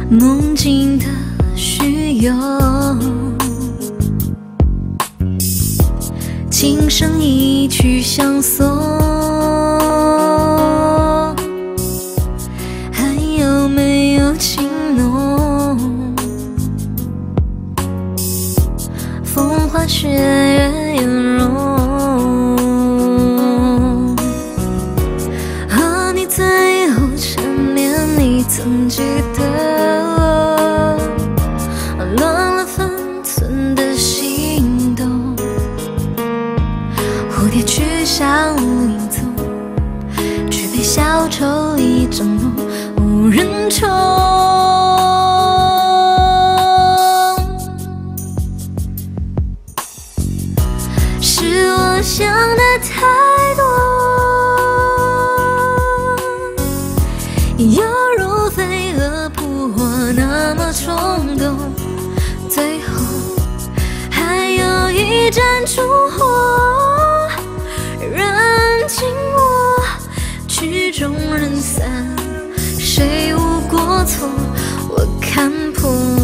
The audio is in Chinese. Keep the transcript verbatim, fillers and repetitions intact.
梦境的虚有，琴声一曲相送，还有没有情浓？风花雪月颜容，和你最后缠绵，你曾记得？乱了分寸的心动，蝴蝶去向无影踪，举杯消愁一整梦，无人宠。是我想的太多，犹如飞蛾扑火那么冲动，最后还有一盏烛火，燃尽我曲终人散，谁无过错？我看破。